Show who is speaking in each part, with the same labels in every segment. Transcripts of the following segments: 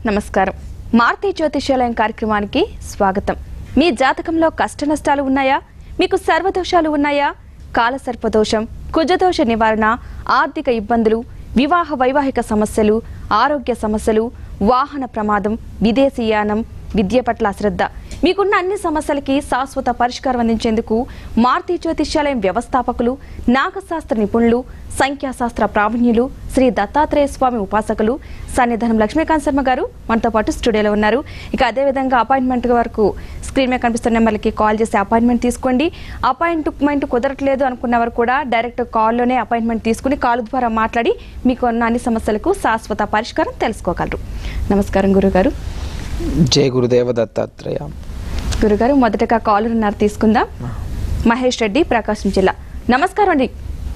Speaker 1: నమస్కారం. మారుతి జ్యోతిష్యాలయం కార్యక్రమానికి స్వాగతం. మీ జాతకంలో కష్ట నష్టాలు ఉన్నాయా? మీకు సర్వదోషాలు ఉన్నాయా? కాలసర్పదోషం, కుజదోష నివారణ, ఆర్థిక ఇబ్బందులు, వివాహ వైవాహిక సమస్యలు, ఆరోగ్య సమస్యలు, వాహన ప్రమాదం, విదేశీయానం, విద్య పట్ల అశ్రద్ధ, మీకున్న అన్ని సమస్యలకి శాశ్వత పరిష్కారం అందించేందుకు మారుతి జ్యోతిష్యాలయం వ్యవస్థాపకులు, నాగశాస్త్ర నిపుణులు, సంఖ్యాశాస్త్ర ప్రావీణ్యులు, శ్రీ దత్తాత్రేయ స్వామి ఉపాసకులు సన్నిధానం లక్ష్మీకాంత్ శర్మ గారు మనతో పాటు స్టూడియోలో ఉన్నారు. ఇక అదేవిధంగా అపాయింట్మెంట్ వరకు స్క్రీన్ మీద కనిపిస్తున్న నెంబర్లకి కాల్ చేసి అపాయింట్మెంట్ తీసుకోండి. అపాయింట్మెంట్ కుదరట్లేదు అనుకున్నవారు కూడా డైరెక్ట్ కాల్లోనే అపాయింట్మెంట్ తీసుకుని కాల్ ద్వారా మాట్లాడి మీకు ఉన్న అన్ని సమస్యలకు శాశ్వత పరిష్కారం తెలుసుకోగలరు. నమస్కారం గురుగారు.
Speaker 2: జయ గురుదేవ దత్తాత్రేయ.
Speaker 1: గురుగారు, మొదటగా కాలర్ ఉన్నారు, తీసుకుందాం. మహేష్ రెడ్డి, ప్రకాశం జిల్లా. నమస్కారం అండి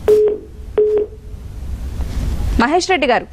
Speaker 1: మహేష్ రెడ్డి గారు.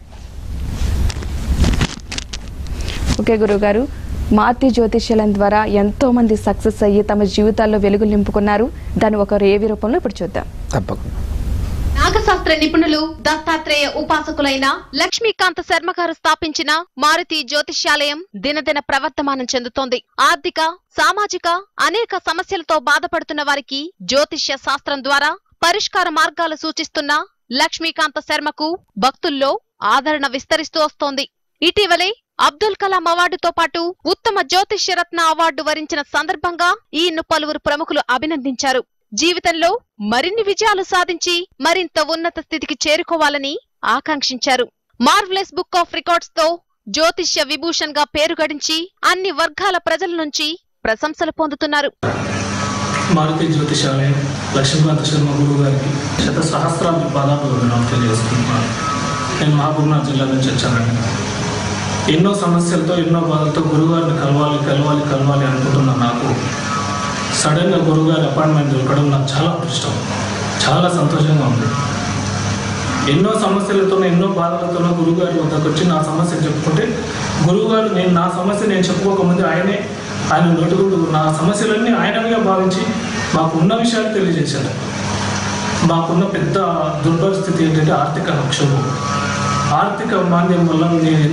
Speaker 1: ఓకే గురుగారు, మారుతి జ్యోతిష్యాలయం ద్వారా ఎంతో మంది సక్సెస్ అయ్యి తమ జీవితాల్లో వెలుగులు నింపుకున్నారు. దాని ఒక రేవి రూపంలో ఇప్పుడు చూద్దాం.
Speaker 2: తప్పకుండా.
Speaker 3: నాగశాస్త్ర నిపుణులు, దత్తాత్రేయ ఉపాసకులైన లక్ష్మీకాంత శర్మ గారు స్థాపించిన మారుతి జ్యోతిష్యాలయం దినదిన ప్రవర్తమానం చెందుతోంది. ఆర్థిక, సామాజిక అనేక సమస్యలతో బాధపడుతున్న వారికి జ్యోతిష్య శాస్త్రం ద్వారా పరిష్కార మార్గాలు సూచిస్తున్న లక్ష్మీకాంత శర్మకు భక్తుల్లో ఆదరణ విస్తరిస్తూ వస్తోంది. ఇటీవలే అబ్దుల్ కలాం అవార్డుతో పాటు ఉత్తమ జ్యోతిష్య రత్న అవార్డు వరించిన సందర్భంగా ఈయన్ను పలువురు ప్రముఖులు అభినందించారు. జీవితంలో మరిన్ని విజయాలు సాధించి మరింత ఉన్నత స్థితికి చేరుకోవాలని ఆకాంక్షించారు. మార్వెలస్ బుక్ ఆఫ్ రికార్డ్స్ తో జ్యోతిష్య విభూషణ్ గా పేరు గడించి అన్ని వర్గాల ప్రజల నుంచి ప్రశంసలు పొందుతున్నారు.
Speaker 4: మారుతి జ్యోతిషాలయం లక్ష్మీకాంత శర్మ గురువు గారికి సహస్రాబ్ది పాదాభివందనాలు తెలియజేసుకుంటున్నాను. నేను మహబూబ్నగర్ జిల్లా నుంచి వచ్చానండి. ఎన్నో సమస్యలతో, ఎన్నో బాధలతో గురువుగారిని కలవాలి అనుకుంటున్న నాకు సడన్గా గురువుగారి అపాయింట్మెంట్ దొరకడం నాకు చాలా అదృష్టం, చాలా సంతోషంగా ఉంది. ఎన్నో సమస్యలతోనూ, ఎన్నో బాధలతోనూ గురువుగారి వద్దకు వచ్చి నా సమస్యను చెప్పుకుంటే గురువుగారు నా సమస్య నేను చెప్పుకోకముందు ఆయన నోటుగుడు నా సమస్యలన్నీ ఆయనగా భావించి మాకు ఉన్న విషయాలు తెలియజేశారు. మాకున్న పెద్ద దుర్పరిస్థితి ఏంటంటే ఆర్థిక క్షోభం, ఆర్థిక మాంద్యం వల్ల నేను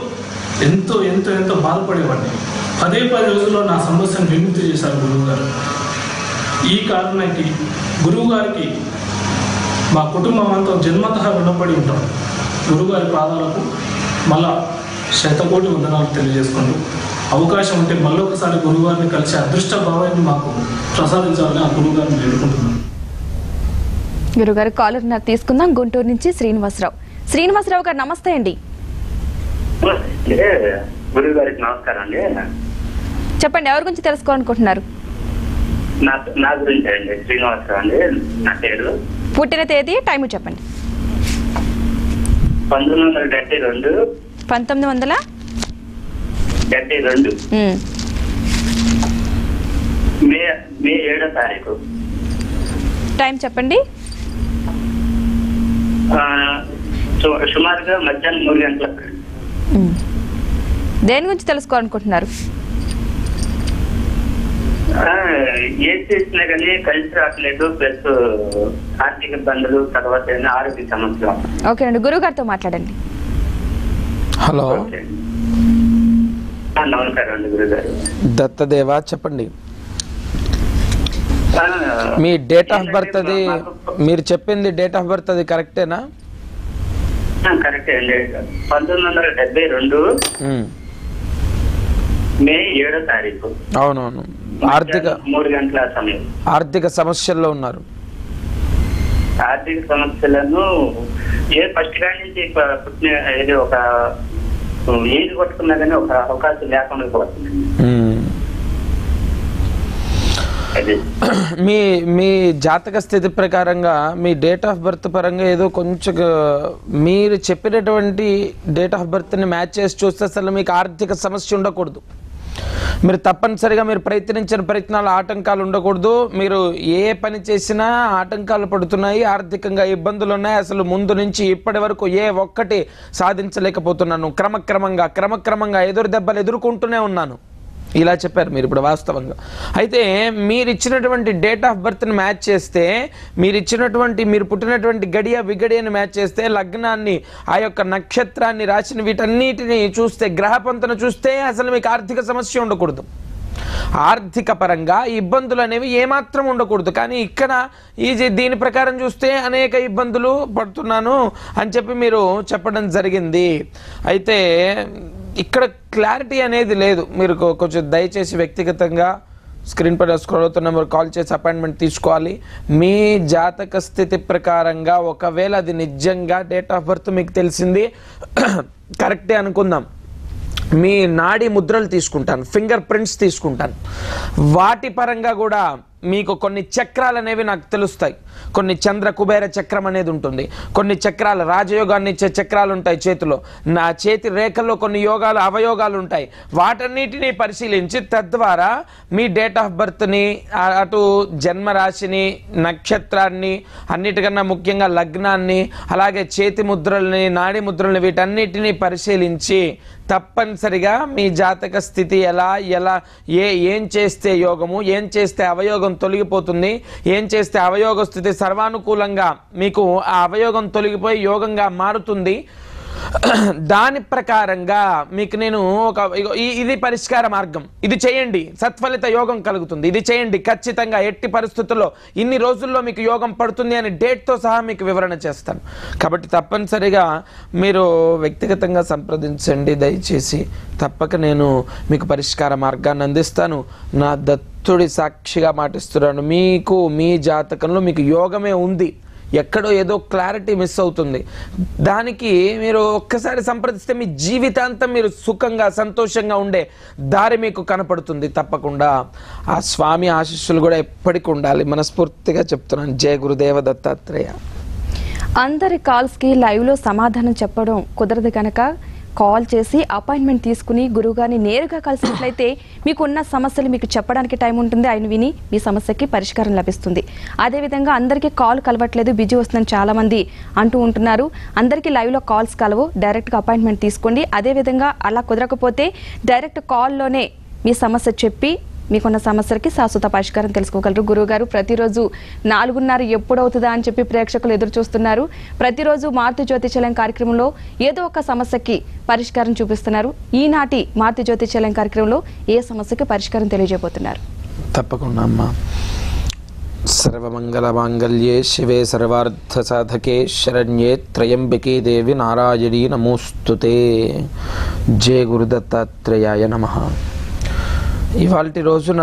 Speaker 4: ఎంతో బాధపడేవాడిని. 10 రోజుల్లో నా సమస్యను విముక్తి చేశారు గురువుగారు. ఈ కారణానికి గురువుగారికి మా కుటుంబం అంతా జన్మతః రుణపడి ఉంటాం. గురువుగారి పాదాలకు మళ్ళా 100,000,000 వందనాలు తెలియజేసుకుంటూ అవకాశం ఉంటే మళ్ళొకసారి గురువుగారిని కలిసి అదృష్ట భావాన్ని మాకు ప్రసాదించాలని ఆ గురువుగారిని వేడుకుంటున్నాను.
Speaker 1: గురుగారు, కాలర్ తీసుకుందాం. గుంటూరు నుంచి శ్రీనివాసరావు గారు, నమస్తే అండి.
Speaker 5: గురువు గారికి నమస్కారం అండి.
Speaker 1: చెప్పండి, ఎవరి గురించి తెలుసుకోవాలనుకుంటున్నారు?
Speaker 5: నా గురించి అండి. శ్రీనివాసరావు అండి నా పేరు.
Speaker 1: పుట్టిన తేదీ, టైము చెప్పండి.
Speaker 5: 1972.
Speaker 1: 1972.
Speaker 5: మే 7వ తారీఖు.
Speaker 1: టైం చెప్పండి.
Speaker 5: సుమారుగా మధ్యాహ్నం 3 గంటలకు.
Speaker 1: దేని గురించి తెలుసుకోవాలనుకుంటున్నారు?
Speaker 5: ఏం చేసినా కానీ కలిసి రావట్లేదు, ప్లస్ ఆర్థిక ఇబ్బందులు, తర్వాత ఆరోగ్య సమస్యలు.
Speaker 1: ఓకే అండి, గురువు గారితో మాట్లాడండి.
Speaker 2: హలో,
Speaker 5: నమస్కారం అండి గురుగారు.
Speaker 2: దత్తదేవ, చెప్పండి. మీ డేట్ ఆఫ్ బర్త్ అది మీరు చెప్పింది డేట్ ఆఫ్ బర్త్ అది కరెక్టేనా?
Speaker 5: కరెక్టే అండి. 1972 మే 7వ తారీఖు.
Speaker 2: అవునవును.
Speaker 5: 3 గంటల సమయం.
Speaker 2: ఆర్థిక సమస్యల్లో ఉన్నారు.
Speaker 5: ఆర్థిక సమస్యలను ఫస్ట్ కాడి నుంచి పుట్టిన ఏదో ఒక ఏది కొట్టుకున్నా కానీ ఒక అవకాశం లేకుండా పోతుంది.
Speaker 2: మీ జాతక స్థితి ప్రకారంగా మీ డేట్ ఆఫ్ బర్త్ పరంగా ఏదో కొంచెం మీరు చెప్పినటువంటి డేట్ ఆఫ్ బర్త్ని మ్యాచ్ చేసి చూస్తే అసలు మీకు ఆర్థిక సమస్య ఉండకూడదు. మీరు తప్పనిసరిగా మీరు ప్రయత్నించిన ప్రయత్నాలు ఆటంకాలు ఉండకూడదు. మీరు ఏ పని చేసినా ఆటంకాలు పడుతున్నాయి, ఆర్థికంగా ఇబ్బందులు ఉన్నాయి. అసలు ముందు నుంచి ఇప్పటి వరకు ఏ ఒక్కటి సాధించలేకపోతున్నాను. క్రమక్రమంగా ఎదురు దెబ్బలు ఎదుర్కొంటూనే ఉన్నాను. ఇలా చెప్పారు మీరు ఇప్పుడు వాస్తవంగా. అయితే మీరు ఇచ్చినటువంటి డేట్ ఆఫ్ బర్త్ని మ్యాచ్ చేస్తే, మీరు పుట్టినటువంటి గడియ విగడియని మ్యాచ్ చేస్తే, లగ్నాన్ని, ఆ యొక్క నక్షత్రాన్ని, రాశిని, వీటన్నిటిని చూస్తే, గ్రహపంతను చూస్తే అసలు మీకు ఆర్థిక సమస్య ఉండకూడదు. ఆర్థిక పరంగా ఇబ్బందులు అనేవి ఏమాత్రం ఉండకూడదు. కానీ ఇక్కడ దీని ప్రకారం చూస్తే అనేక ఇబ్బందులు పడుతున్నాను అని చెప్పి మీరు చెప్పడం జరిగింది. అయితే ఇక్కడ క్లారిటీ అనేది లేదు. మీరు కొంచెం దయచేసి వ్యక్తిగతంగా స్క్రీన్ పైన స్క్రోల్ అవుతున్న నెంబర్ కాల్ చేసి అపాయింట్మెంట్ తీసుకోవాలి. మీ జాతక స్థితి ప్రకారంగా ఒకవేళ అది నిజంగా డేట్ ఆఫ్ బర్త్ మీకు తెలిసింది కరెక్టే అనుకుందాం, మీ నాడీ ముద్రలు తీసుకుంటాను, ఫింగర్ ప్రింట్స్ తీసుకుంటాను. వాటి పరంగా కూడా మీకు కొన్ని చక్రాలు అనేవి నాకు తెలుస్తాయి. కొన్ని చంద్ర కుబేర చక్రం అనేది ఉంటుంది, కొన్ని చక్రాలు రాజయోగాన్ని ఇచ్చే చక్రాలు ఉంటాయి చేతిలో, నా చేతి రేఖల్లో కొన్ని యోగాలు అవయోగాలు ఉంటాయి. వాటన్నిటిని పరిశీలించి తద్వారా మీ డేట్ ఆఫ్ బర్త్ని, అటు జన్మరాశిని, నక్షత్రాన్ని, అన్నిటికన్నా ముఖ్యంగా లగ్నాన్ని, అలాగే చేతి ముద్రల్ని, నాడి ముద్రల్ని, వీటన్నిటిని పరిశీలించి తప్పనిసరిగా మీ జాతక స్థితి ఏం చేస్తే యోగము, ఏం చేస్తే అవయోగం తొలగిపోతుంది, ఏం చేస్తే అవయోగ స్థితి సర్వానుకూలంగా మీకు ఆ అవయోగం తొలగిపోయి యోగంగా మారుతుంది, దాని ప్రకారంగా మీకు నేను ఇది పరిష్కార మార్గం, ఇది చేయండి సత్ఫలిత యోగం కలుగుతుంది, ఇది చేయండి ఖచ్చితంగా ఎట్టి పరిస్థితుల్లో ఇన్ని రోజుల్లో మీకు యోగం పడుతుంది అని డేట్తో సహా మీకు వివరణ చేస్తాను. కాబట్టి తప్పనిసరిగా మీరు వ్యక్తిగతంగా సంప్రదించండి దయచేసి. తప్పక నేను మీకు పరిష్కార మార్గాన్ని అందిస్తాను. నా దత్తుడి సాక్షిగా మాటిస్తున్నాను, మీకు మీ జాతకంలో మీకు యోగమే ఉంది, ఎక్కడో ఏదో క్లారిటీ మిస్ అవుతుంది. దానికి మీరు ఒక్కసారి సంప్రదిస్తే మీ జీవితాంతం మీరు సుఖంగా సంతోషంగా ఉండే దారి మీకు కనపడుతుంది. తప్పకుండా ఆ స్వామి ఆశీస్సులు కూడా ఎప్పటికీ ఉండాలి, మనస్ఫూర్తిగా చెప్తున్నాను. జయ గురుదేవ దత్తాత్రేయ.
Speaker 1: అందరి కాల్స్కి లైవ్లో సమాధానం చెప్పడం కుదరదు కనుక కాల్ చేసి అపాయింట్మెంట్ తీసుకుని గురువుగారిని నేరుగా కలిసినట్లయితే మీకున్న సమస్యలు మీకు చెప్పడానికి టైం ఉంటుంది, ఆయన విని మీ సమస్యకి పరిష్కారం లభిస్తుంది. అదేవిధంగా అందరికీ కాల్ కలవట్లేదు, బిజీ వస్తుందని చాలామంది అంటూ ఉంటున్నారు. అందరికీ లైవ్లో కాల్స్ కలవు, డైరెక్ట్గా అపాయింట్మెంట్ తీసుకోండి. అదేవిధంగా అలా కుదరకపోతే డైరెక్ట్ కాల్లోనే మీ సమస్య చెప్పి మీకున్న సమస్యలకి శాశ్వత పరిష్కారం తెలుసుకోగలరు. గురువుగారు ప్రతిరోజు 4:30 ఎప్పుడవుతుందా అని చెప్పి ప్రేక్షకులు ఎదురు చూస్తున్నారు. ప్రతిరోజు మారుతి జ్యోతిష్యాలయం కార్యక్రమంలో ఏదో ఒక సమస్యకి పరిష్కారం చూపిస్తున్నారు. ఈనాటి మారుతి జ్యోతిష్యాలయం కార్యక్రమంలో ఏ సమస్యకి పరిష్కారం తెలియజేయబోతున్నారు?
Speaker 2: తప్పకుండా అమ్మా. సర్వమంగళ మాంగళ్యే శివే సర్వార్థ సాధకే శరణ్యే త్రయంబకే దేవి నారాయణీ నమోస్తుతే. జయ గురుదత్తాత్రేయాయ నమః. ఇవాల్టి రోజున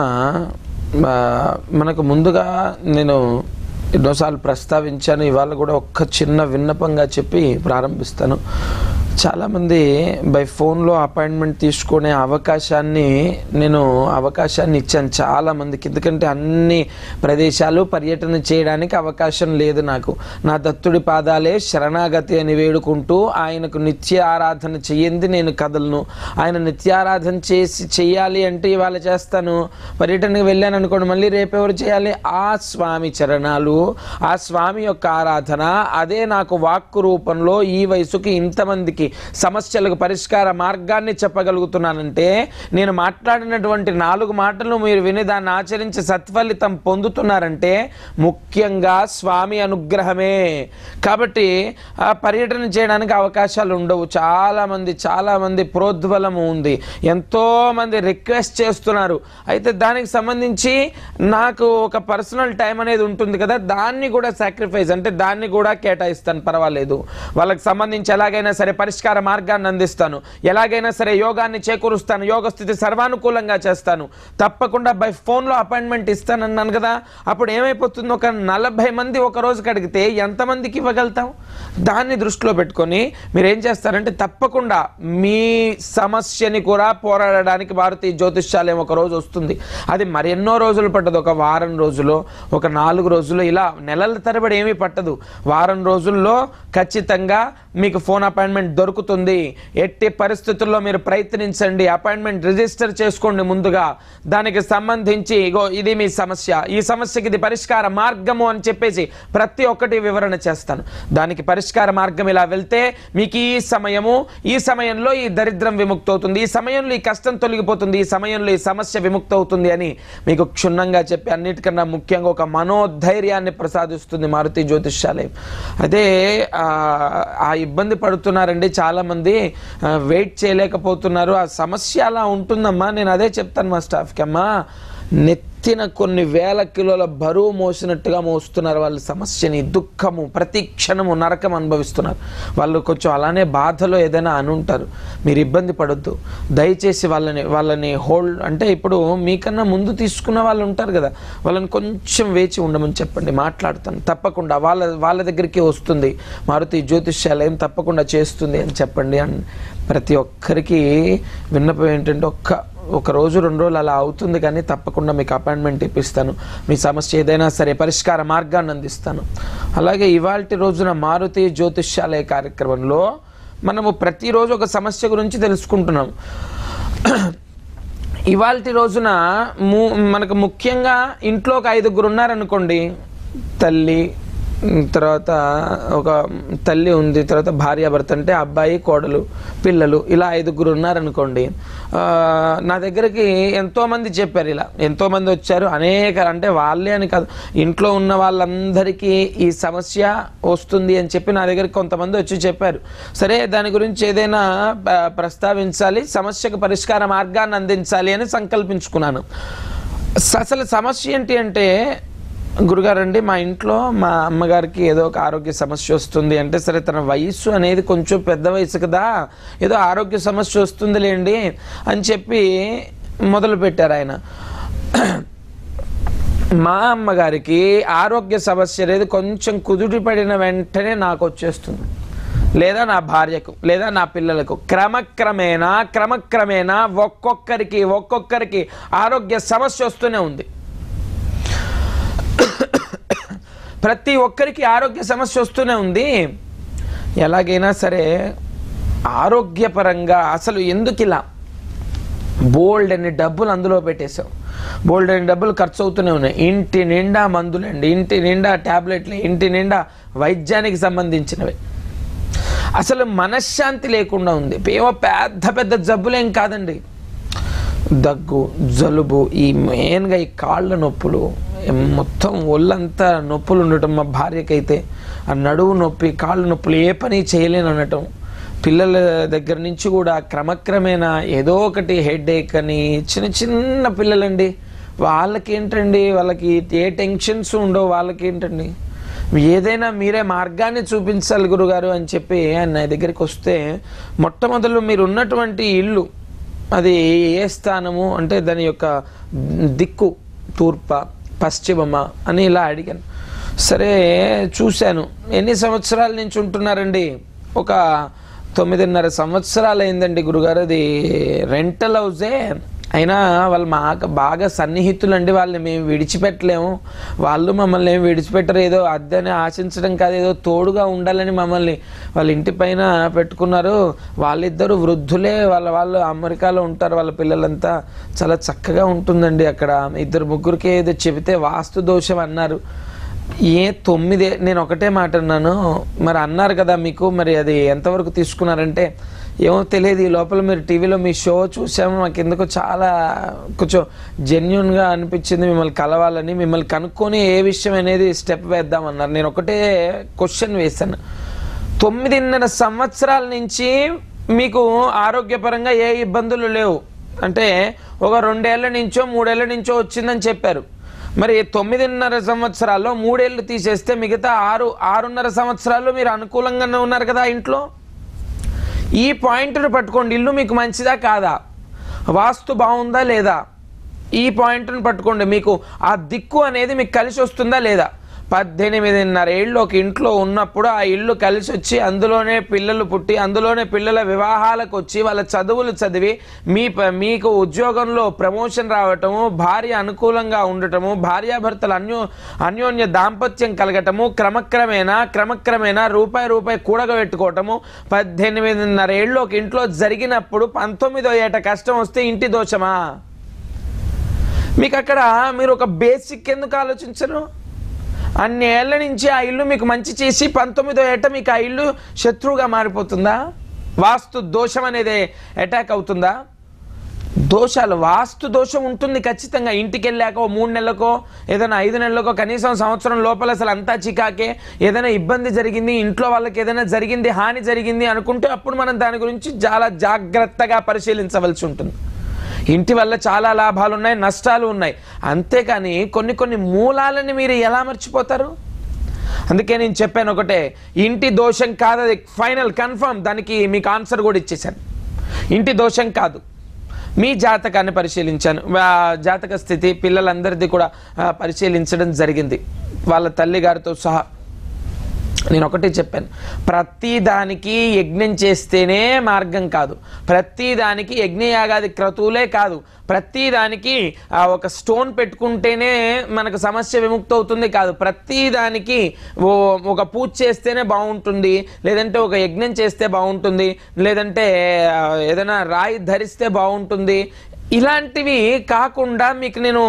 Speaker 2: మనకు ముందుగా నేను ఎన్నోసార్లు ప్రస్తావించాను, ఇవాళ కూడా ఒక్క చిన్న విన్నపంగా చెప్పి ప్రారంభిస్తాను. చాలామంది బై ఫోన్లో అపాయింట్మెంట్ తీసుకునే అవకాశాన్ని ఇచ్చాను చాలామందికి. ఎందుకంటే అన్ని ప్రదేశాలు పర్యటన చేయడానికి అవకాశం లేదు నాకు. నా దత్తుడి పాదాలే శరణాగతి అని వేడుకుంటూ ఆయనకు నిత్య ఆరాధన చెయ్యింది నేను కదలను. ఆయన నిత్యారాధన చెయ్యాలి అంటే ఇవాళ చేస్తాను, పర్యటనకు వెళ్ళాను అనుకోండి మళ్ళీ రేపెవరు చేయాలి? ఆ స్వామి చరణాలు, ఆ స్వామి యొక్క ఆరాధన, అదే నాకు వాక్కు రూపంలో ఈ వయసుకి ఇంతమందికి సమస్యలకు పరిష్కార మార్గాన్ని చెప్పగలుగుతున్నానంటే, నేను మాట్లాడినటువంటి 4 మాటలు మీరు విని దాన్ని ఆచరించి సత్ఫలితం పొందుతున్నారంటే ముఖ్యంగా స్వామి అనుగ్రహమే. కాబట్టి ఆ పర్యటన చేయడానికి అవకాశాలు ఉండవు. చాలామంది ప్రోద్బలము ఉంది, ఎంతోమంది రిక్వెస్ట్ చేస్తున్నారు. అయితే దానికి సంబంధించి నాకు ఒక పర్సనల్ టైం అనేది ఉంటుంది కదా, దాన్ని కూడా సాక్రిఫైస్ అంటే దాన్ని కూడా కేటాయిస్తాను, పర్వాలేదు. వాళ్ళకి సంబంధించి ఎలాగైనా సరే పరిష్కార మార్గాన్ని అందిస్తాను, ఎలాగైనా సరే యోగాన్ని చేకూరుస్తాను, యోగ స్థితి సర్వానుకూలంగా చేస్తాను. తప్పకుండా బై ఫోన్లో అపాయింట్మెంట్ ఇస్తానన్నాను కదా. అప్పుడు ఏమైపోతుంది, ఒక 40 మంది ఒక రోజుకి అడిగితే ఎంతమందికి ఇవ్వగలుగుతాం? దాన్ని దృష్టిలో పెట్టుకొని మీరు ఏం చేస్తారంటే తప్పకుండా మీ సమస్యని కూడా పోరాడడానికి భారతీ జ్యోతిష్యాలయం ఒక రోజు వస్తుంది. అది మరెన్నో రోజులు పట్టదు, ఒక వారం రోజులో, ఒక 4 రోజులు, ఇలా నెలల తరబడి ఏమీ పట్టదు. వారం రోజుల్లో ఖచ్చితంగా మీకు ఫోన్ అపాయింట్మెంట్ దొరుకుతుంది. ఎట్టి పరిస్థితుల్లో మీరు ప్రయత్నించండి, అపాయింట్మెంట్ రిజిస్టర్ చేసుకోండి ముందుగా. దానికి సంబంధించి ఇగో ఇది మీ సమస్య, ఈ సమస్యకి ఇది పరిష్కార మార్గము అని చెప్పేసి ప్రతి ఒక్కటి వివరణ చేస్తాను. దానికి పరిష్కార మార్గం ఇలా వెళ్తే మీకు ఈ సమయంలో ఈ దరిద్రం విముక్తి అవుతుంది, ఈ సమయంలో ఈ కష్టం తొలగిపోతుంది, ఈ సమయంలో ఈ సమస్య విముక్తి అవుతుంది అని మీకు క్షుణ్ణంగా చెప్పి అన్నిటికన్నా ముఖ్యంగా ఒక మనోధైర్యాన్ని ప్రసాదిస్తుంది మారుతి జ్యోతిష్యాలయం. అదే ఆ ఇబ్బంది పడుతున్నారండి చాలామంది, వెయిట్ చేయలేకపోతున్నారు. ఆ సమస్య అలా ఉంటుందమ్మా. నేను అదే చెప్తాను మా స్టాఫ్కి, అమ్మా నెత్తిన కొన్ని వేల కిలోల బరువు మోసినట్టుగా మోస్తున్నారు వాళ్ళ సమస్యని. దుఃఖము, ప్రతి క్షణము నరకం అనుభవిస్తున్నారు వాళ్ళు. కొంచెం అలానే బాధలో ఏదైనా అనుంటారు. మీరు ఇబ్బంది పడొద్దు దయచేసి. వాళ్ళని హోల్డ్ అంటే ఇప్పుడు మీకన్నా ముందు తీసుకున్న వాళ్ళు ఉంటారు కదా, వాళ్ళని కొంచెం వేచి ఉండమని చెప్పండి. మాట్లాడతాను తప్పకుండా, వాళ్ళ దగ్గరికి వస్తుంది మారుతి జ్యోతిష్యాలయం, తప్పకుండా చేస్తుంది అని చెప్పండి. అని ప్రతి ఒక్కరికి విన్నపం ఏంటంటే ఒక రోజు 2 రోజులు అలా అవుతుంది, కానీ తప్పకుండా మీకు అపాయింట్మెంట్ ఇప్పిస్తాను. మీ సమస్య ఏదైనా సరే పరిష్కార మార్గాన్ని అందిస్తాను. అలాగే ఇవాల్టి రోజున మారుతి జ్యోతిష్యాలయ కార్యక్రమంలో మనము ప్రతిరోజు ఒక సమస్య గురించి తెలుసుకుంటున్నాం. ఇవాల్టి రోజున మనకు ముఖ్యంగా ఇంట్లో ఒక 5గురు ఉన్నారనుకోండి. తల్లి, తర్వాత ఒక తల్లి ఉంది, తర్వాత భార్యాభర్త అంటే అబ్బాయి, కోడలు, పిల్లలు, ఇలా 5గురు ఉన్నారనుకోండి. నా దగ్గరికి ఎంతోమంది చెప్పారు, ఇలా ఎంతోమంది వచ్చారు. అంటే వాళ్ళే అని కాదు, ఇంట్లో ఉన్న వాళ్ళందరికీ ఈ సమస్య వస్తుంది అని చెప్పి నా దగ్గరికి కొంతమంది వచ్చి చెప్పారు. సరే, దాని గురించి ఏదైనా ప్రస్తావించాలి, సమస్యకు పరిష్కార మార్గాన్ని అందించాలి అని సంకల్పించుకున్నాను. అసలు సమస్య ఏంటి అంటే, గురుగారండి మా ఇంట్లో మా అమ్మగారికి ఏదో ఒక ఆరోగ్య సమస్య వస్తుంది అంటే, సరే తన వయస్సు అనేది కొంచెం పెద్ద వయసు కదా, ఏదో ఆరోగ్య సమస్య వస్తుందిలేండి అని చెప్పి మొదలుపెట్టారు ఆయన. మా అమ్మగారికి ఆరోగ్య సమస్య అనేది కొంచెం కుదుటి పడిన వెంటనే నాకు వచ్చేస్తుంది, లేదా నా భార్యకు, లేదా నా పిల్లలకు. క్రమక్రమేణా ఒక్కొక్కరికి ఆరోగ్య సమస్య వస్తూనే ఉంది. ప్రతి ఒక్కరికి ఆరోగ్య సమస్య వస్తూనే ఉంది. ఎలాగైనా సరే ఆరోగ్యపరంగా అసలు ఎందుకు ఇలా బోల్డ్ అన్ని డబ్బులు అందులో పెట్టేశాం, బోల్డ్ అన్ని డబ్బులు ఖర్చు అవుతూనే ఉన్నాయి. ఇంటి నిండా మందులండి, ఇంటి నిండా ట్యాబ్లెట్లు, ఇంటి నిండా వైద్యానికి సంబంధించినవి. అసలు మనశ్శాంతి లేకుండా ఉంది. ఏవో పెద్ద జబ్బులేం కాదండి, దగ్గు, జలుబు, ఈ మెయిన్గా ఈ కాళ్ళ నొప్పులు, మొత్తం ఒళ్ళంతా నొప్పులు ఉండటం. మా భార్యకైతే ఆ నడువు నొప్పి, కాళ్ళు నొప్పులు, ఏ పని చేయలేను అనటం. పిల్లల దగ్గర నుంచి కూడా క్రమక్రమేణా ఏదో ఒకటి హెడేక్ అని, చిన్న పిల్లలండి, వాళ్ళకేంటండి, వాళ్ళకి ఏ టెన్షన్స్ ఉండవు, వాళ్ళకేంటండి. ఏదైనా మీరే మార్గాన్ని చూపించాలి గురుగారు అని చెప్పి ఆయన నా దగ్గరికి వస్తే, మొట్టమొదలు మీరు ఉన్నటువంటి ఇల్లు అది ఏ స్థానము అంటే దాని యొక్క దిక్కు తూర్ప, పశ్చిమమా అని ఇలా అడిగాను. సరే చూశాను. ఎన్ని సంవత్సరాల నుంచి ఉంటున్నారండి? ఒక 9.5 సంవత్సరాలు అయిందండి గురుగారు. అది రెంటల్ హౌసే అయినా వాళ్ళు మాకు బాగా సన్నిహితులండి, వాళ్ళని మేము విడిచిపెట్టలేము, వాళ్ళు మమ్మల్ని ఏమి విడిచిపెట్టరు. ఏదో అద్దెని ఆశించడం కాదు, ఏదో తోడుగా ఉండాలని మమ్మల్ని వాళ్ళ ఇంటి పైన పెట్టుకున్నారు. వాళ్ళిద్దరూ వృద్ధులే, వాళ్ళు అమెరికాలో ఉంటారు, వాళ్ళ పిల్లలంతా. చాలా చక్కగా ఉంటుందండి అక్కడ. 2-3కి ఏదో చెబితే వాస్తు దోషం అన్నారు. 9 నేను ఒకటే మాట అన్నాను, మరి అన్నారు కదా మీకు, మరి అది ఎంతవరకు తీసుకున్నారంటే, ఏమో తెలియదు, ఈ లోపల మీరు టీవీలో మీ షో చూసాము, మాకు ఎందుకో చాలా కొంచెం జెన్యున్గా అనిపించింది మిమ్మల్ని కలవాలని, మిమ్మల్ని కనుక్కొని ఏ విషయం అనేది స్టెప్ వేద్దామన్నారు. నేను ఒకటే క్వశ్చన్ వేశాను, 9.5 సంవత్సరాల నుంచి మీకు ఆరోగ్యపరంగా ఏ ఇబ్బందులు లేవు అంటే, ఒక 2 ఏళ్ల నుంచో 3 ఏళ్ల నుంచో వచ్చిందని చెప్పారు. మరి 9.5 సంవత్సరాల్లో 3 ఏళ్ళు తీసేస్తే మిగతా 6.5 సంవత్సరాలు మీరు అనుకూలంగానే ఉన్నారు కదా ఇంట్లో. ఈ పాయింట్ను పట్టుకోండి, ఇల్లు మీకు మంచిదా కాదా, వాస్తు బాగుందా లేదా, ఈ పాయింట్ను పట్టుకోండి. మీకు ఆ దిక్కు అనేది మీకు కలిసి వస్తుందా లేదా. 18.5 ఏళ్ళు ఒక ఇంట్లో ఉన్నప్పుడు ఆ ఇల్లు కలిసి వచ్చి అందులోనే పిల్లలు పుట్టి అందులోనే పిల్లల వివాహాలకు వచ్చి వాళ్ళ చదువులు చదివి మీకు ఉద్యోగంలో ప్రమోషన్ రావటము, భార్య అనుకూలంగా ఉండటము, భార్యాభర్తలు అన్యోన్య దాంపత్యం కలగటము, క్రమక్రమేణా రూపాయి కూడగబెట్టుకోవటము 18.5 ఏళ్ళు ఒక ఇంట్లో జరిగినప్పుడు 19వ ఏట కష్టం వస్తే ఇంటి దోషమా? మీకు అక్కడ మీరు ఒక బేసిక్ ఎందుకు ఆలోచించరు? అన్ని ఏళ్ల నుంచి ఆ ఇల్లు మీకు మంచి చేసి 19వ ఏట మీకు ఆ ఇల్లు శత్రువుగా మారిపోతుందా? వాస్తు దోషం అనేది అటాక్ అవుతుందా? దోషాలు, వాస్తు దోషం ఉంటుంది ఖచ్చితంగా. ఇంటికి వెళ్ళాక 3 నెలలకో ఏదైనా 5 నెలలకో కనీసం సంవత్సరం లోపల అసలు అంతా చికాకే, ఏదైనా ఇబ్బంది జరిగింది, ఇంట్లో వాళ్ళకి ఏదైనా జరిగింది, హాని జరిగింది అనుకుంటే అప్పుడు మనం దాని గురించి చాలా జాగ్రత్తగా పరిశీలించవలసి ఉంటుంది. ఇంటి వల్ల చాలా లాభాలు ఉన్నాయి, నష్టాలు ఉన్నాయి. అంతేకాని కొన్ని మూలాలని మీరు ఎలా మర్చిపోతారు? అందుకే నేను చెప్పాను ఒకటే, ఇంటి దోషం కాదు, అది ఫైనల్ కన్ఫర్మ్. దానికి మీకు ఆన్సర్ కూడా ఇచ్చేసాను. ఇంటి దోషం కాదు. మీ జాతకాన్ని పరిశీలించాను, జాతక స్థితి పిల్లలందరిది కూడా పరిశీలించడం జరిగింది వాళ్ళ తల్లిగారితో సహా. నేను ఒకటే చెప్పాను, ప్రతిదానికి యజ్ఞం చేస్తేనే మార్గం కాదు, ప్రతిదానికి యజ్ఞయాగాది క్రతువులే కాదు, ప్రతిదానికి ఒక స్టోన్ పెట్టుకుంటేనే మనకు సమస్య విముక్తి అవుతుంది కాదు, ప్రతిదానికి ఒక పూజ చేస్తేనే బాగుంటుంది, లేదంటే ఒక యజ్ఞం చేస్తే బాగుంటుంది, లేదంటే ఏదైనా రాయి ధరిస్తే బాగుంటుంది. ఇలాంటివి కాకుండా మీకు నేను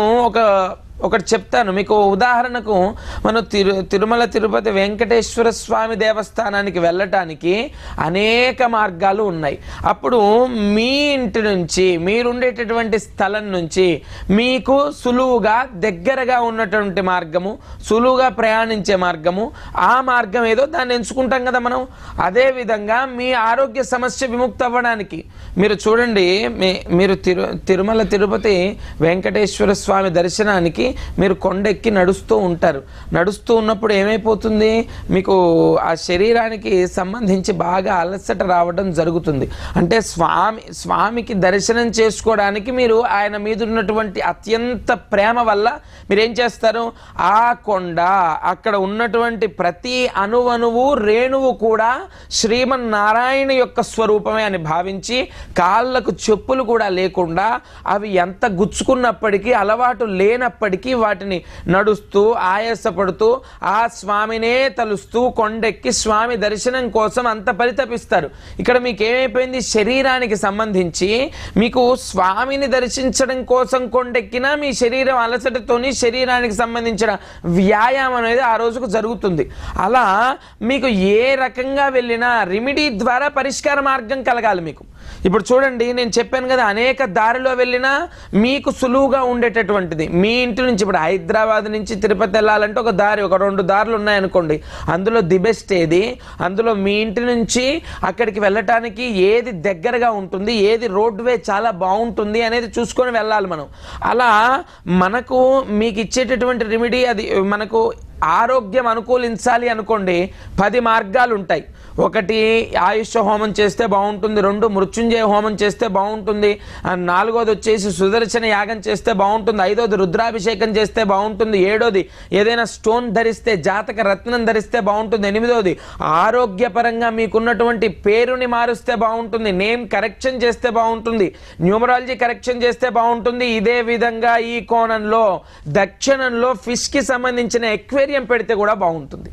Speaker 2: ఒకటి చెప్తాను. మీకు ఉదాహరణకు మనం తిరుమల తిరుపతి వెంకటేశ్వర స్వామి దేవస్థానానికి వెళ్ళటానికి అనేక మార్గాలు ఉన్నాయి. అప్పుడు మీ ఇంటి నుంచి, మీరుండేటటువంటి స్థలం నుంచి మీకు సులువుగా దగ్గరగా ఉన్నటువంటి మార్గము, సులువుగా ప్రయాణించే మార్గము, ఆ మార్గం ఏదో దాన్ని ఎంచుకుంటాం కదా మనం. అదేవిధంగా మీ ఆరోగ్య సమస్య విముక్తి అవ్వడానికి మీరు చూడండి, మీరు తిరుమల తిరుపతి వెంకటేశ్వర స్వామి దర్శనానికి మీరు కొండెక్కి నడుస్తూ ఉంటారు. నడుస్తూ ఉన్నప్పుడు ఏమైపోతుంది, మీకు ఆ శరీరానికి సంబంధించి బాగా అలసట రావడం జరుగుతుంది. అంటే స్వామికి దర్శనం చేసుకోవడానికి మీరు ఆయన మీద ఉన్నటువంటి అత్యంత ప్రేమ వల్ల మీరేం చేస్తారు, ఆ కొండ అక్కడ ఉన్నటువంటి ప్రతి అణువణువు రేణువు కూడా శ్రీమన్నారాయణ యొక్క స్వరూపమే అని భావించి కాళ్ళకు చెప్పులు కూడా లేకుండా అవి ఎంత గుచ్చుకున్నప్పటికీ అలవాటు లేనప్పటికీ వాటిని నడుస్తూ ఆయాసపడుతూ ఆ స్వామినే తలుస్తూ కొండెక్కి స్వామి దర్శనం కోసం అంత పరితపిస్తారు. ఇక్కడ మీకు ఏమైపోయింది, శరీరానికి సంబంధించి మీకు స్వామిని దర్శించడం కోసం కొండెక్కినా మీ శరీరం అలసటతోని శరీరానికి సంబంధించిన వ్యాయామం అనేది ఆ రోజుకు జరుగుతుంది. అలా మీకు ఏ రకంగా వెళ్ళినా రెమెడీ ద్వారా పరిష్కార మార్గం కలగాలి మీకు. ఇప్పుడు చూడండి, నేను చెప్పాను కదా, అనేక దారిలో వెళ్ళినా మీకు సులువుగా ఉండేటటువంటిది మీ ఇంటి నుంచి. ఇప్పుడు హైదరాబాద్ నుంచి తిరుపతి వెళ్ళాలంటే ఒక దారి, ఒక 2 దారులు ఉన్నాయనుకోండి, అందులో ది బెస్ట్ ఏది, అందులో మీ ఇంటి నుంచి అక్కడికి వెళ్ళటానికి ఏది దగ్గరగా ఉంటుంది, ఏది రోడ్వే చాలా బాగుంటుంది అనేది చూసుకొని వెళ్ళాలి మనం. అలా మనకు మీకు ఇచ్చేటటువంటి రెమెడీ అది మనకు ఆరోగ్యం అనుకూలించాలి అనుకోండి, 10 మార్గాలు ఉంటాయి. 1 ఆయుష్ హోమం చేస్తే బాగుంటుంది, 2 మృత్యుంజయ హోమం చేస్తే బాగుంటుంది, 4వది వచ్చేసి సుదర్శన యాగం చేస్తే బాగుంటుంది, 5వది రుద్రాభిషేకం చేస్తే బాగుంటుంది, 7వది ఏదైనా స్టోన్ ధరిస్తే జాతక రత్నం ధరిస్తే బాగుంటుంది, 8వది ఆరోగ్యపరంగా మీకున్నటువంటి పేరుని మారుస్తే బాగుంటుంది, నేమ్ కరెక్షన్ చేస్తే బాగుంటుంది, న్యూమరాలజీ కరెక్షన్ చేస్తే బాగుంటుంది. ఇదే విధంగా ఈ కోణంలో దక్షిణంలో ఫిష్కి సంబంధించిన ఎక్వేరియం పెడితే కూడా బాగుంటుంది.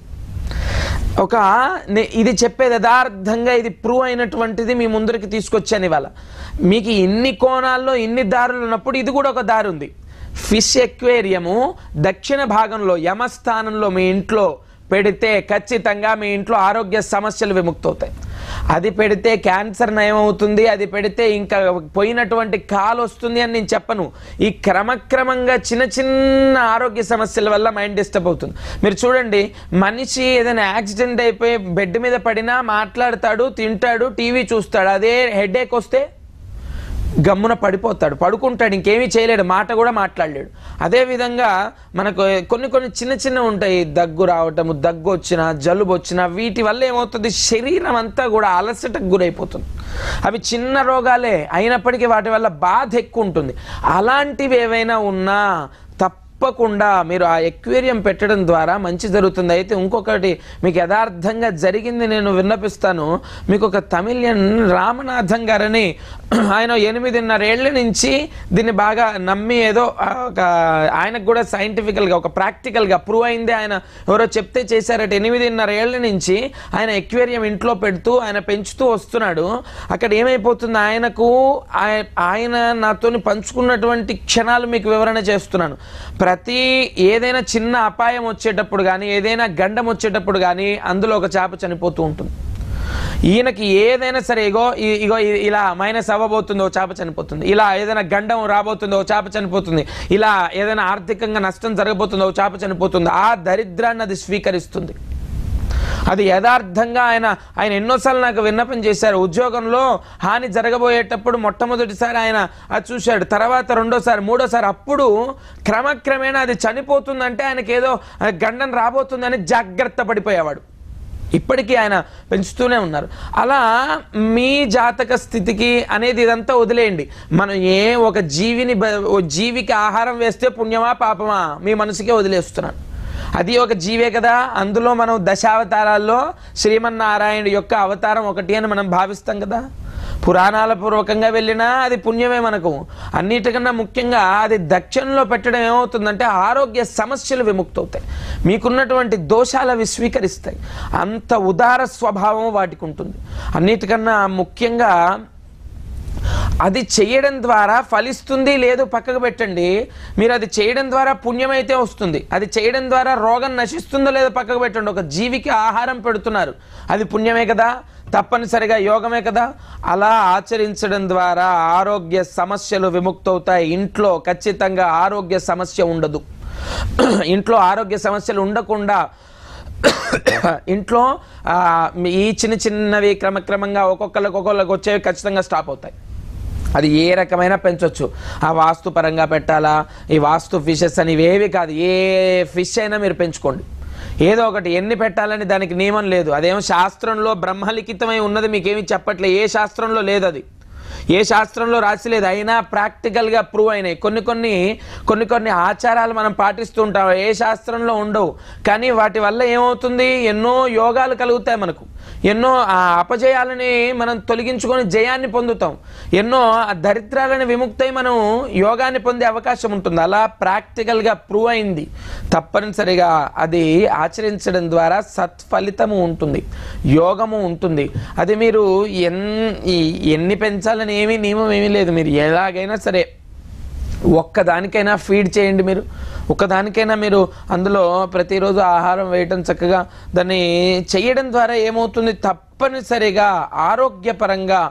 Speaker 2: ఇది చెప్పేది యథార్థంగా ఇది ప్రూవ్ అయినటువంటిది మీ ముందరికి తీసుకొచ్చాను ఇవాళ. మీకు ఇన్ని కోణాల్లో ఇన్ని దారులు ఉన్నప్పుడు ఇది కూడా ఒక దారి ఉంది. ఫిష్ ఎక్వేరియము దక్షిణ భాగంలో యమస్థానంలో మీ ఇంట్లో పెడితే ఖచ్చితంగా మీ ఇంట్లో ఆరోగ్య సమస్యలు విముక్తవుతాయి. అది పెడితే క్యాన్సర్ నయం అవుతుంది, అది పెడితే ఇంకా పోయినటువంటి కాలు వస్తుంది అని నేను చెప్పను. ఈ క్రమక్రమంగా చిన్న చిన్న ఆరోగ్య సమస్యల వల్ల మైండ్ డిస్టర్బ్ అవుతుంది. మీరు చూడండి, మనిషి ఏదైనా యాక్సిడెంట్ అయిపోయి బెడ్ మీద పడినా మాట్లాడతాడు, తింటాడు, టీవీ చూస్తాడు. అదే హెడేక్ వస్తే గమ్మున పడిపోతాడు, పడుకుంటాడు, ఇంకేమీ చేయలేడు, మాట కూడా మాట్లాడలేడు. అదేవిధంగా మనకు కొన్ని చిన్న చిన్న ఉంటాయి, దగ్గు రావటము, దగ్గు వచ్చినా జలుబు వచ్చినా వీటి వల్ల ఏమవుతుంది, శరీరం అంతా కూడా అలసటకు గురైపోతుంది. అవి చిన్న రోగాలే అయినప్పటికీ వాటి వల్ల బాధ ఎక్కువ ఉంటుంది. అలాంటివి ఏవైనా ఉన్నా తప్పకుండా మీరు ఆ ఎక్వేరియం పెట్టడం ద్వారా మంచి జరుగుతుంది. అయితే ఇంకొకటి మీకు యథార్థంగా జరిగింది నేను విన్నపిస్తాను. మీకు ఒక తమిళియన్ రామనాథన్ గారని ఆయన 8.5 ఏళ్ల నుంచి దీన్ని బాగా నమ్మి ఏదో ఒక ఆయనకు కూడా సైంటిఫికల్గా ఒక ప్రాక్టికల్గా ప్రూవ్ అయింది. ఆయన ఎవరో చెప్తే చేశారట. 8.5 ఏళ్ల నుంచి ఆయన ఎక్వేరియం ఇంట్లో పెడుతూ ఆయన పెంచుతూ వస్తున్నాడు. అక్కడ ఏమైపోతుంది, ఆయన నాతోని పంచుకున్నటువంటి క్షణాలు మీకు వివరణ చేస్తున్నాను. ఏదైనా చిన్న అపాయం వచ్చేటప్పుడు కానీ ఏదైనా గండం వచ్చేటప్పుడు కానీ అందులో ఒక చేప చనిపోతూ ఉంటుంది. ఈయనకి ఏదైనా సరే ఇగో ఇలా మైనస్ అవ్వబోతుందో చేప చనిపోతుంది, ఇలా ఏదైనా గండం రాబోతుందో చేప చనిపోతుంది, ఇలా ఏదైనా ఆర్థికంగా నష్టం జరగబోతుందో చేప చనిపోతుంది. ఆ దరిద్రాన్ని అది స్వీకరిస్తుంది. అది యథార్థంగా ఆయన ఎన్నోసార్లు నాకు విన్నపం చేశారు. ఉద్యోగంలో హాని జరగబోయేటప్పుడు మొట్టమొదటిసారి ఆయన అది చూశాడు, తర్వాత రెండోసారి మూడోసారి, అప్పుడు క్రమక్రమేణా అది చనిపోతుందంటే ఆయనకి ఏదో గండం రాబోతుందని జాగ్రత్త పడిపోయేవాడు. ఇప్పటికీ ఆయన పెంచుతూనే ఉన్నారు. అలా మీ జాతక స్థితికి అనేది ఇదంతా వదిలేయండి. మనం ఒక జీవికి ఆహారం వేస్తే పుణ్యమా పాపమా మీ మనసుకే వదిలేస్తున్నాను. అది ఒక జీవే కదా. అందులో మనం దశావతారాల్లో శ్రీమన్నారాయణుడి యొక్క అవతారం ఒకటి అని మనం భావిస్తాం కదా. పురాణాల పూర్వకంగా వెళ్ళినా అది పుణ్యమే మనకు. అన్నిటికన్నా ముఖ్యంగా అది దక్షిణలో పెట్టడం ఏమవుతుందంటే ఆరోగ్య సమస్యలు విముక్తవుతాయి, మీకున్నటువంటి దోషాలు అవి స్వీకరిస్తాయి. అంత ఉదార స్వభావం వాటికి ఉంటుంది. అన్నిటికన్నా ముఖ్యంగా అది చేయడం ద్వారా ఫలిస్తుంది లేదు పక్కకు పెట్టండి. మీరు అది చేయడం ద్వారా పుణ్యమైతే వస్తుంది, అది చేయడం ద్వారా రోగం నశిస్తుందో లేదో పక్కకు పెట్టండి. ఒక జీవికి ఆహారం పెడుతున్నారు, అది పుణ్యమే కదా, తప్పనిసరిగా యోగమే కదా. అలా ఆచరించడం ద్వారా ఆరోగ్య సమస్యలు విముక్తవుతాయి. ఇంట్లో ఖచ్చితంగా ఆరోగ్య సమస్య ఉండదు. ఇంట్లో ఆరోగ్య సమస్యలు ఉండకుండా ఇంట్లో ఈ చిన్నవి క్రమక్రమంగా ఒక్కొక్కరికి వచ్చేవి ఖచ్చితంగా స్టాప్ అవుతాయి. అది ఏ రకమైన పెంచవచ్చు. ఆ వాస్తు పరంగా పెట్టాలా, ఈ వాస్తు ఫిషెస్ అని ఇవేవి కాదు, ఏ ఫిష్ అయినా మీరు పెంచుకోండి. ఏదో ఒకటి ఎన్ని పెట్టాలని దానికి నియమం లేదు. అదేమో శాస్త్రంలో బ్రహ్మలిఖితమై ఉన్నది, మీకేమీ చెప్పట్లేదు. ఏ శాస్త్రంలో లేదు, అది ఏ శాస్త్రంలో రాసిలేదు. అయినా ప్రాక్టికల్గా ప్రూవ్ అయినాయి. కొన్ని ఆచారాలు మనం పాటిస్తూ ఉంటాం, ఏ శాస్త్రంలో ఉండవు. కానీ వాటి వల్ల ఏమవుతుంది, ఎన్నో యోగాలు కలుగుతాయి మనకు, ఎన్నో అపజయాలని మనం తొలగించుకొని జయాన్ని పొందుతాం, ఎన్నో దరిద్రాలను విముక్తై మనం యోగాన్ని పొందే అవకాశం ఉంటుంది. అలా ప్రాక్టికల్గా ప్రూవ్ అయింది. తప్పనిసరిగా అది ఆచరించడం ద్వారా సత్ఫలితము ఉంటుంది, యోగము ఉంటుంది. అది మీరు ఎన్ని పెంచాలని నియమం ఏమీ లేదు. మీరు ఎలాగైనా సరే ఒక్కదానికైనా ఫీడ్ చేయండి. మీరు ఒక్కదానికైనా మీరు అందులో ప్రతిరోజు ఆహారం వేయటం, చక్కగా దాన్ని చేయడం ద్వారా ఏమవుతుంది, తప్పనిసరిగా ఆరోగ్యపరంగా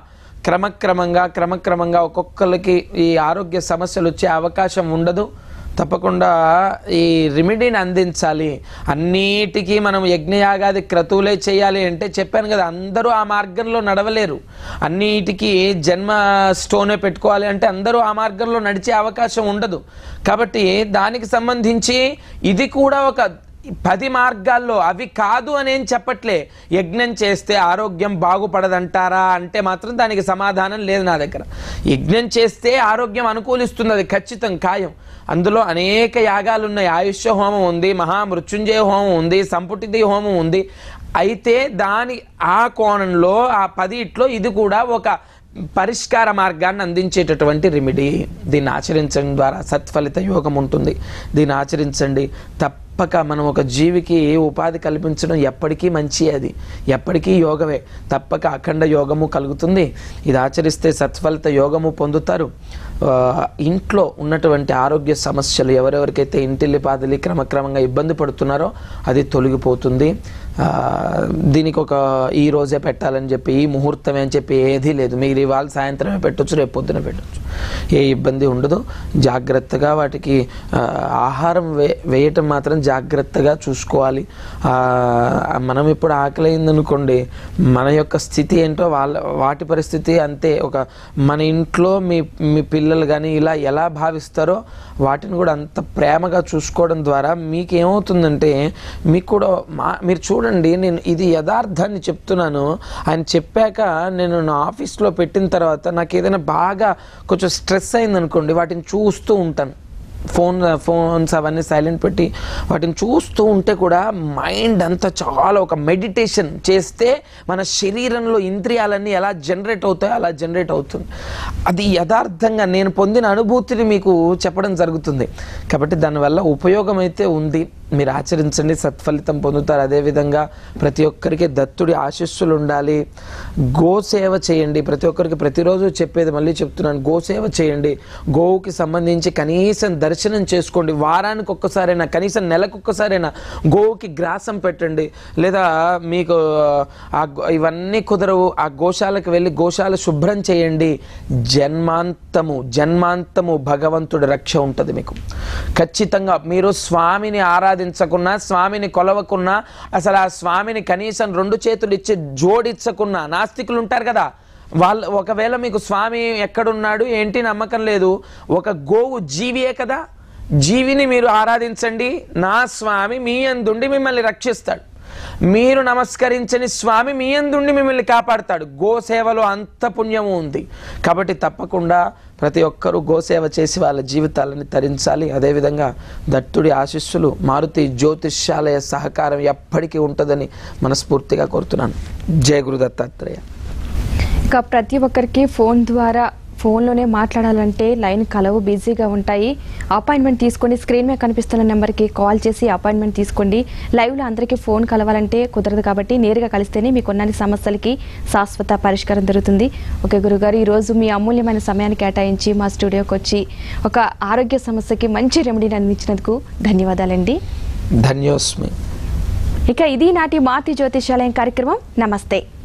Speaker 2: క్రమక్రమంగా ఒక్కొక్కరికి ఈ ఆరోగ్య సమస్యలు వచ్చే అవకాశం ఉండదు. తప్పకుండా ఈ రెమెడీని అందించాలి. అన్నిటికీ మనం యజ్ఞయాగాది క్రతువులే చేయాలి అంటే చెప్పాను కదా, అందరూ ఆ మార్గంలో నడవలేరు. అన్నిటికీ జన్మ స్టోనే పెట్టుకోవాలి అంటే అందరూ ఆ మార్గంలో నడిచే అవకాశం ఉండదు. కాబట్టి దానికి సంబంధించి ఇది కూడా ఒక 10 మార్గాల్లో అవి కాదు అని ఏం చెప్పట్లే. యజ్ఞం చేస్తే ఆరోగ్యం బాగుపడదంటారా అంటే మాత్రం దానికి సమాధానం లేదు నా దగ్గర. యజ్ఞం చేస్తే ఆరోగ్యం అనుకూలిస్తుంది, అది ఖచ్చితం ఖాయం. అందులో అనేక యాగాలు ఉన్నాయి. ఆయుష్య హోమం ఉంది, మహామృత్యుంజయ హోమం ఉంది, సంపుటిది హోమం ఉంది. అయితే ఆ కోణంలో ఆ 10 ఇది కూడా ఒక పరిష్కార మార్గాన్ని అందించేటటువంటి రెమెడీ. దీన్ని ఆచరించడం ద్వారా సత్ఫలిత యోగం ఉంటుంది. దీన్ని ఆచరించండి. తప్పక మనం ఒక జీవికి ఉపాధి కల్పించడం ఎప్పటికీ మంచి, అది ఎప్పటికీ యోగమే. తప్పక అఖండ యోగము కలుగుతుంది. ఇది ఆచరిస్తే సత్ఫలిత యోగము పొందుతారు. ఇంట్లో ఉన్నటువంటి ఆరోగ్య సమస్యలు ఎవరెవరికైతే ఇంటిల్లిపాదిలి క్రమక్రమంగా ఇబ్బంది పడుతున్నారో అది తొలగిపోతుంది. దీనికి ఈ రోజే పెట్టాలని చెప్పి, ఈ ముహూర్తమే అని చెప్పి ఏదీ లేదు. మీరు ఇవాళ సాయంత్రమే పెట్టవచ్చు, రేపు పొద్దున పెట్టవచ్చు, ఏ ఇబ్బంది ఉండదు. జాగ్రత్తగా వాటికి ఆహారం వేయటం మాత్రం జాగ్రత్తగా చూసుకోవాలి. మనం ఇప్పుడు ఆకలి అయిందనుకోండి, మన యొక్క స్థితి ఏంటో వాటి పరిస్థితి అంతే. మన ఇంట్లో మీ పిల్లలు కానీ ఇలా ఎలా భావిస్తారో వాటిని కూడా అంత ప్రేమగా చూసుకోవడం ద్వారా మీకేమవుతుందంటే, మీకు కూడా మీరు చూడండి, నేను ఇది యథార్థాన్ని చెప్తున్నాను. ఆయన చెప్పాక నేను నా ఆఫీస్లో పెట్టిన తర్వాత నాకు ఏదైనా బాగా కొంచెం స్ట్రెస్ అయిందనుకోండి, వాటిని చూస్తూ ఉంటాను. ఫోన్స్ అవన్నీ సైలెంట్ పెట్టి వాటిని చూస్తూ ఉంటే కూడా మైండ్ అంతా చాలా ఒక మెడిటేషన్ చేస్తే మన శరీరంలో ఇంద్రియాలన్నీ ఎలా జనరేట్ అవుతాయో అలా జనరేట్ అవుతుంది. అది యథార్థంగా నేను పొందిన అనుభూతిని మీకు చెప్పడం జరుగుతుంది. కాబట్టి దానివల్ల ఉపయోగం అయితే ఉంది, మీరు ఆచరించండి, సత్ఫలితం పొందుతారు. అదేవిధంగా ప్రతి ఒక్కరికి దత్తుడి ఆశీస్సులు ఉండాలి. గోసేవ చేయండి. ప్రతి ఒక్కరికి ప్రతిరోజు చెప్పేది మళ్ళీ చెప్తున్నాను, గోసేవ చేయండి. గోవుకి సంబంధించి కనీసం దర్శనం చేసుకోండి. వారానికి ఒక్కసారైనా, కనీసం నెలకు ఒక్కసారైనా గోవుకి గ్రాసం పెట్టండి. లేదా మీకు ఇవన్నీ కుదరవు, ఆ గోశాలకు వెళ్ళి గోశాల శుభ్రం చేయండి. జన్మాంతము భగవంతుడి రక్ష ఉంటుంది మీకు. ఖచ్చితంగా మీరు స్వామిని ఆరాధించకున్నా, స్వామిని కొలవకున్నా, అసలు ఆ స్వామిని కనీసం 2 చేతులు ఇచ్చి జోడించకున్నా, నాస్తికులు ఉంటారు కదా, వాళ్ళు ఒకవేళ మీకు స్వామి ఎక్కడున్నాడు ఏంటి నమ్మకం లేదు, ఒక గోవు జీవియే కదా, జీవిని మీరు ఆరాధించండి. నా స్వామి మీ యందుండి మిమ్మల్ని రక్షిస్తాడు. మీరు నమస్కరించని స్వామి మీ యందుండి మిమ్మల్ని కాపాడుతాడు. గోసేవలో అంత పుణ్యము ఉంది. కాబట్టి తప్పకుండా ప్రతి ఒక్కరూ గోసేవ చేసి వాళ్ళ జీవితాలని తరించాలి. అదేవిధంగా దత్తుడి ఆశీస్సులు, మారుతి జ్యోతిష్యాలయ సహకారం ఎప్పటికీ ఉంటుందని మనస్ఫూర్తిగా కోరుతున్నాను. జయ గురు దత్తాత్రేయ.
Speaker 1: ఇక ప్రతి ఒక్కరికి ఫోన్లోనే మాట్లాడాలంటే లైన్ కలవు, బిజీగా ఉంటాయి. అపాయింట్మెంట్ తీసుకోండి. స్క్రీన్ మీద కనిపిస్తున్న నెంబర్కి కాల్ చేసి అపాయింట్మెంట్ తీసుకోండి. లైవ్లో అందరికీ ఫోన్ కలవాలంటే కుదరదు, కాబట్టి నేరుగా కలిస్తేనే మీకున్న సమస్యలకి శాశ్వత పరిష్కారం దొరుకుతుంది. ఓకే గురుగారు, ఈరోజు మీ అమూల్యమైన సమయాన్ని కేటాయించి మా స్టూడియోకి వచ్చి ఒక ఆరోగ్య సమస్యకి మంచి రెమెడీని అందించినందుకు ధన్యవాదాలండి.
Speaker 2: ధన్యోస్మి.
Speaker 1: ఇక ఇది నాటి మారుతి జ్యోతిష్యాలయం కార్యక్రమం. నమస్తే.